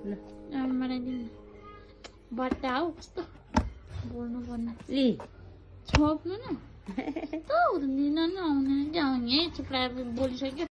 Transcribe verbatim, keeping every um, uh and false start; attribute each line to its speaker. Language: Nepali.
Speaker 1: बनाइदिनु बट्टा हौ कस्तो बोल्नु पर्ने
Speaker 2: ए
Speaker 1: छोप्नु न त हुँदैन न आउने आउने चुप्लाएर बोलिसक्यो